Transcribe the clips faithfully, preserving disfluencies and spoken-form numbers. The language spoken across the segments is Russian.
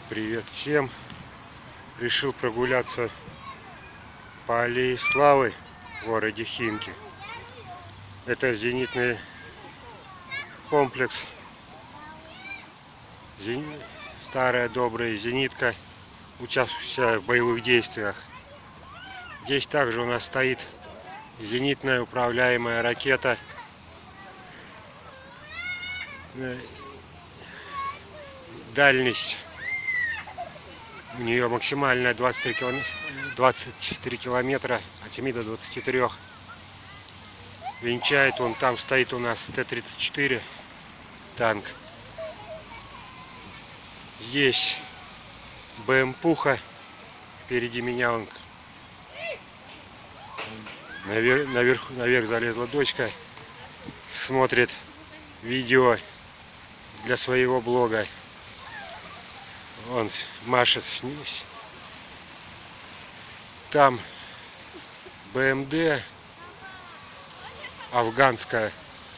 Привет всем! Решил прогуляться по аллее Славы в городе Химки. Это зенитный комплекс, Зен... старая добрая зенитка, участвующая в боевых действиях. Здесь также у нас стоит зенитная управляемая ракета. Дальность у нее максимальная двадцать три километра, от семи до двадцати трёх. Венчает он, там стоит у нас Т тридцать четыре танк. Здесь БМ-пуха. Впереди меня он наверх, наверх, наверх залезла дочка. Смотрит видео для своего блога. Он машет. Там БМД афганская.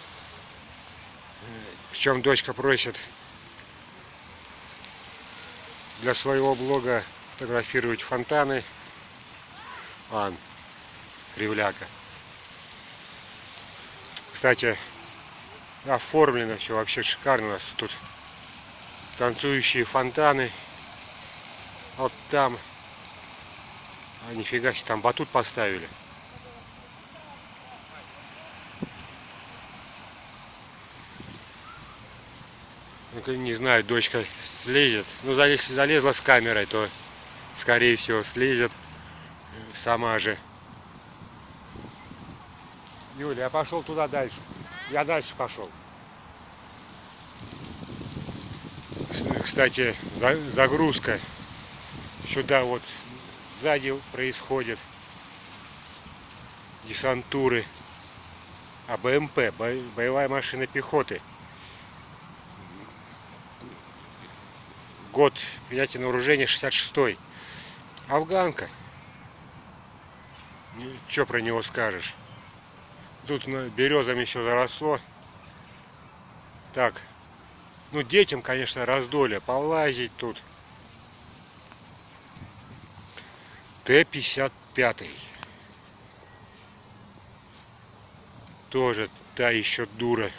Причем дочка просит для своего блога фотографировать фонтаны. Ан, кривляка. Кстати, оформлено все вообще шикарно. У нас тут танцующие фонтаны. Вот там. А нифига себе, там батут поставили. Ну, не знаю, дочка слезет. Ну, если залезла с камерой, то, скорее всего, слезет сама же. Юля, я пошел туда дальше. Я дальше пошел. Кстати, загрузка сюда вот сзади происходит десантуры. А БМП, боевая машина пехоты. Год принятия на вооружение шестьдесят шестой. Афганка. Что про него скажешь? Тут березами все заросло. Так. Ну, детям, конечно, раздолье. Полазить тут. Т пятьдесят пять. Тоже та еще дура.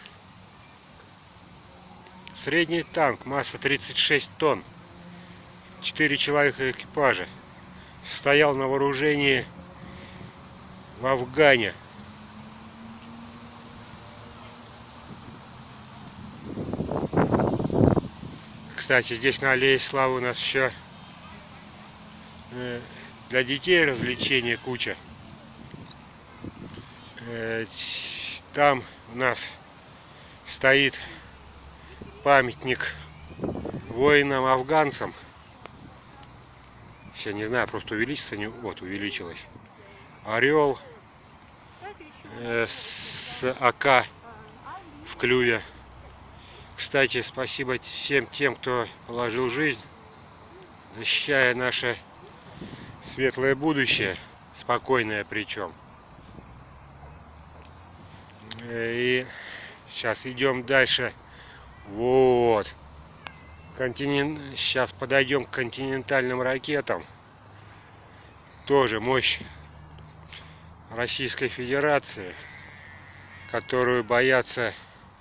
Средний танк, масса тридцать шесть тонн. четыре человека экипажа. Стоял на вооружении в Афгане. Кстати, здесь на аллее Славы у нас еще для детей развлечения куча. Там у нас стоит памятник воинам-афганцам. Сейчас не знаю, просто увеличится. Не... Вот, увеличилось. Орел э, с АК в клюве. Кстати, спасибо всем тем, кто положил жизнь, защищая наше светлое будущее, спокойное причем. И сейчас идем дальше. Вот. Континент... Сейчас подойдем к континентальным ракетам. Тоже мощь Российской Федерации, которую боятся,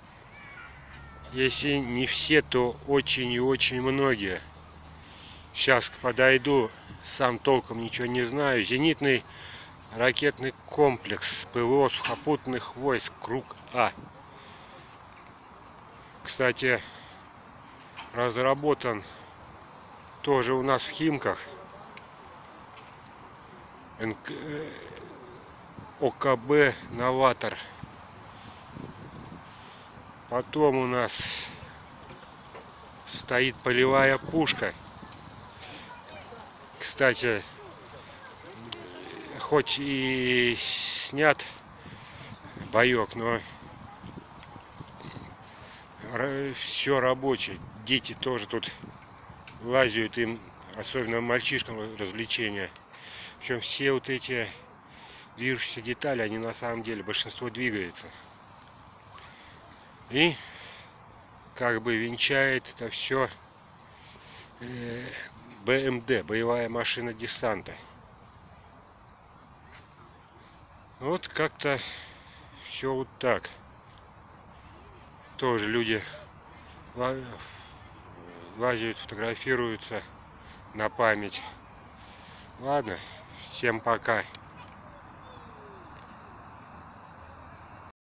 если не все, то очень и очень многие. Сейчас подойду, сам толком ничего не знаю. Зенитный ракетный комплекс ПВО сухопутных войск Круг А. Кстати, разработан тоже у нас в Химках. ОКБ «Новатор». Потом у нас стоит полевая пушка. Кстати, хоть и снят боек, но все рабочее. Дети тоже тут лазят, им, особенно мальчишкам, развлечения. Причем все вот эти движущиеся детали, они на самом деле, большинство двигается. И как бы венчает это все бэ эм дэ, боевая машина десанта. Вот как-то все вот так. Тоже люди лазят, фотографируются на память. Ладно, всем пока.